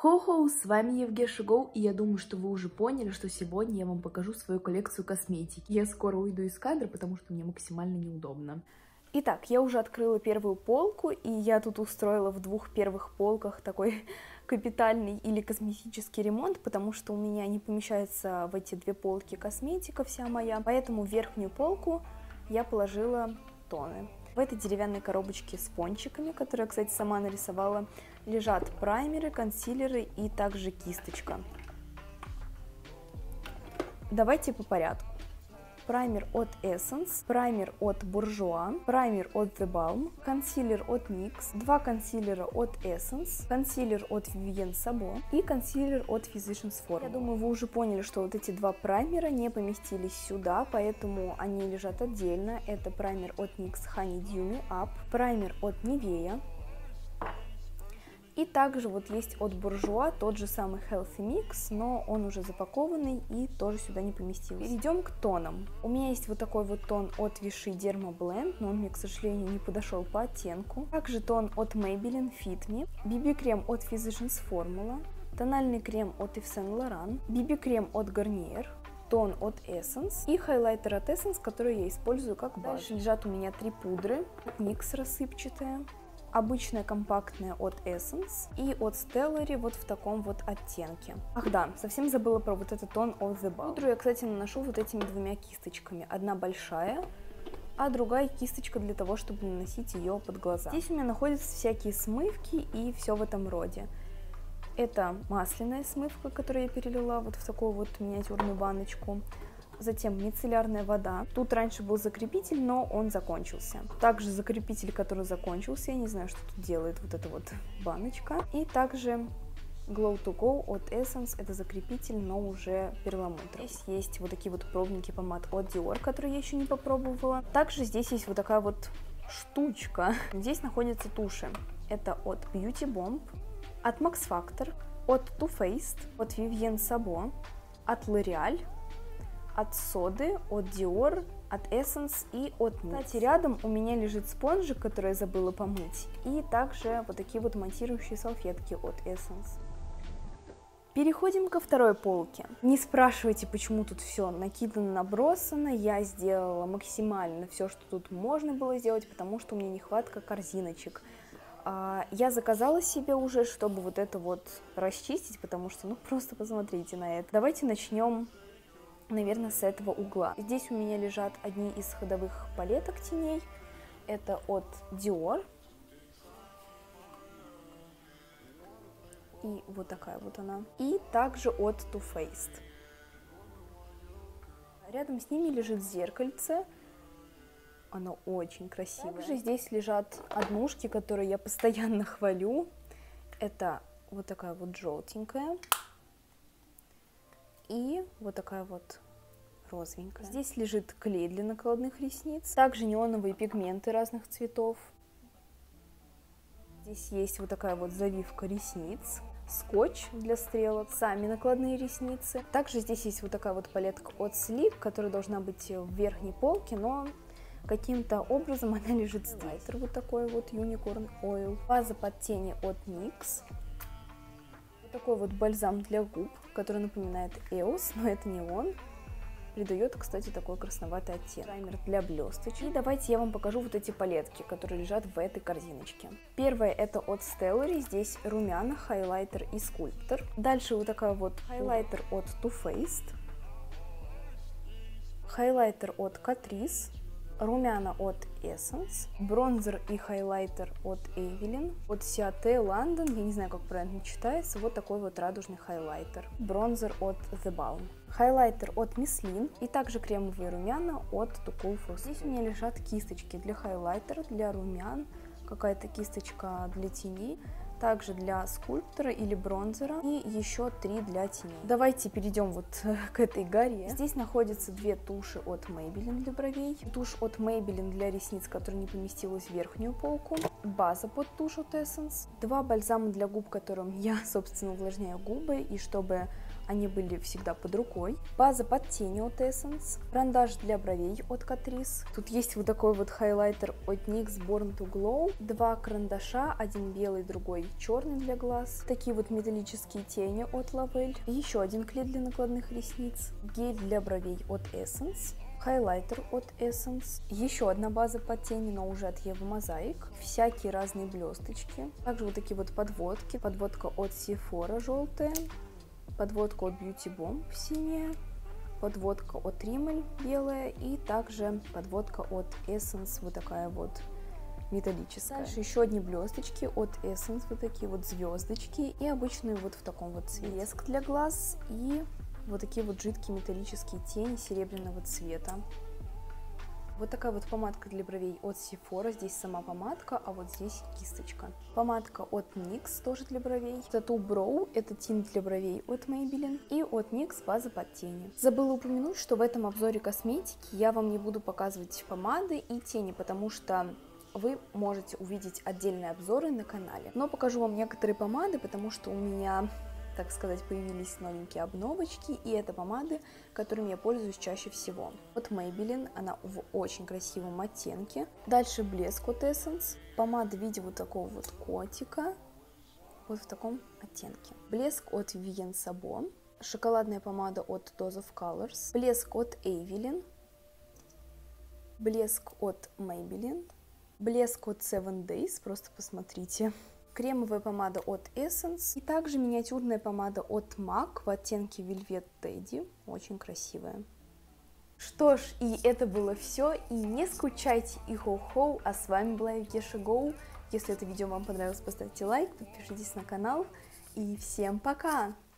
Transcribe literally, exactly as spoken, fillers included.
Хо-хо, с вами Евгеша Гоу, и я думаю, что вы уже поняли, что сегодня я вам покажу свою коллекцию косметики. Я скоро уйду из кадра, потому что мне максимально неудобно. Итак, я уже открыла первую полку, и я тут устроила в двух первых полках такой капитальный или косметический ремонт, потому что у меня не помещается в эти две полки косметика вся моя, поэтому в верхнюю полку я положила тоны. В этой деревянной коробочке с пончиками, которую я, кстати, сама нарисовала, лежат праймеры, консилеры и также кисточка. Давайте по порядку. Праймер от Essence, праймер от Bourjois, праймер от The Balm, консилер от никс, два консилера от Essence, консилер от Vivienne Sabo и консилер от Physicians Formula. Я думаю, вы уже поняли, что вот эти два праймера не поместились сюда, поэтому они лежат отдельно. Это праймер от никс Honey Dew Me Up, праймер от Nivea. И также вот есть от Bourjois тот же самый Healthy Mix, но он уже запакованный и тоже сюда не поместился. Перейдем к тонам. У меня есть вот такой вот тон от Vichy Derma Blend, но он мне, к сожалению, не подошел по оттенку. Также тон от Maybelline Fit Me, би би-крем от Physicians Formula, тональный крем от Yves Saint Laurent, би би-крем от Garnier, тон от Essence и хайлайтер от Essence, который я использую как базу. Дальше лежат у меня три пудры, никс рассыпчатая, обычная компактная от Essence и от Stellary вот в таком вот оттенке. Ах да, совсем забыла про вот этот тон от The Balm. Пудру я, кстати, наношу вот этими двумя кисточками. Одна большая, а другая кисточка для того, чтобы наносить ее под глаза. Здесь у меня находятся всякие смывки и все в этом роде. Это масляная смывка, которую я перелила вот в такую вот миниатюрную баночку. Затем мицеллярная вода. Тут раньше был закрепитель, но он закончился. Также закрепитель, который закончился, я не знаю, что тут делает вот эта вот баночка. И также Glow to Go от Essence, это закрепитель, но уже перламутровый. Здесь есть вот такие вот пробники помад от Dior, которые я еще не попробовала. Также здесь есть вот такая вот штучка. Здесь находятся туши. Это от Beauty Bomb, от Max Factor, от Too Faced, от Vivienne Sabo, от L'Oreal, от Соды, от Dior, от Essence и от никс. Кстати, рядом у меня лежит спонжик, который я забыла помыть, и также вот такие вот монтирующие салфетки от Essence. Переходим ко второй полке. Не спрашивайте, почему тут все накидано, набросано. Я сделала максимально все, что тут можно было сделать, потому что у меня нехватка корзиночек. Я заказала себе уже, чтобы вот это вот расчистить, потому что, ну, просто посмотрите на это. Давайте начнем, наверное, с этого угла. Здесь у меня лежат одни из ходовых палеток теней. Это от Dior. И вот такая вот она. И также от Too Faced. Рядом с ними лежит зеркальце. Оно очень красивое. Также здесь лежат однушки, которые я постоянно хвалю. Это вот такая вот желтенькая. И вот такая вот розовенькая. Здесь лежит клей для накладных ресниц. Также неоновые пигменты разных цветов. Здесь есть вот такая вот завивка ресниц. Скотч для стрелок, сами накладные ресницы. Также здесь есть вот такая вот палетка от Sleek, которая должна быть в верхней полке, но каким-то образом она лежит здесь. Вот такой вот Unicorn Oil. База под тени от никс. Такой вот бальзам для губ, который напоминает Eos, но это не он. Придает, кстати, такой красноватый оттенок. Праймер для блесточек. И давайте я вам покажу вот эти палетки, которые лежат в этой корзиночке. Первая это от Stellary. Здесь румяна, хайлайтер и скульптор. Дальше вот такая вот хайлайтер от Too Faced. Хайлайтер от Catrice. Румяна от Essence, бронзер и хайлайтер от Evelyn, от Ciate London, я не знаю, как правильно читается, вот такой вот радужный хайлайтер, бронзер от The Balm, хайлайтер от Miss Lin и также кремовые румяна от Too Cool for Skin. Здесь у меня лежат кисточки для хайлайтера, для румян, какая-то кисточка для теней, также для скульптора или бронзера и еще три для теней. Давайте перейдем вот к этой горе. Здесь находятся две туши от Maybelline для бровей, тушь от Maybelline для ресниц, которая не поместилась в верхнюю полку, база под тушь от Essence, два бальзама для губ, которым я, собственно, увлажняю губы и чтобы они были всегда под рукой, база под тени от Essence, карандаш для бровей от Catrice. Тут есть вот такой вот хайлайтер от никс Born to Glow, два карандаша, один белый, другой черный для глаз. Такие вот металлические тени от Lavelle. Еще один клей для накладных ресниц. Гель для бровей от Essence. Хайлайтер от Essence. Еще одна база под тени, но уже от Ева Mosaic. Всякие разные блесточки. Также вот такие вот подводки. Подводка от Sephora желтая. Подводка от Beauty Bomb синяя. Подводка от Rimmel белая. И также подводка от Essence вот такая вот металлическая. Дальше еще одни блесточки от Essence. Вот такие вот звездочки. И обычные вот в таком вот цвете. Блеск для глаз и... вот такие вот жидкие металлические тени серебряного цвета. Вот такая вот помадка для бровей от Sephora. Здесь сама помадка, а вот здесь кисточка. Помадка от никс, тоже для бровей. Tattoo Brow, это тинт для бровей от Maybelline. И от никс база под тени. Забыла упомянуть, что в этом обзоре косметики я вам не буду показывать помады и тени, потому что вы можете увидеть отдельные обзоры на канале. Но покажу вам некоторые помады, потому что у меня... так сказать, появились новенькие обновочки, и это помады, которыми я пользуюсь чаще всего. От Maybelline, она в очень красивом оттенке. Дальше блеск от Essence, помада в виде вот такого вот котика, вот в таком оттенке. Блеск от Vivienne Sabo, шоколадная помада от Dose of Colors, блеск от Evelyn, блеск от Maybelline, блеск от Seven Days, просто посмотрите. Кремовая помада от Essence и также миниатюрная помада от MAC в оттенке Velvet Teddy, очень красивая. Что ж, и это было все, и не скучайте и хоу-хоу, а с вами была Евгеша Гоу. Если это видео вам понравилось, поставьте лайк, подпишитесь на канал, и всем пока!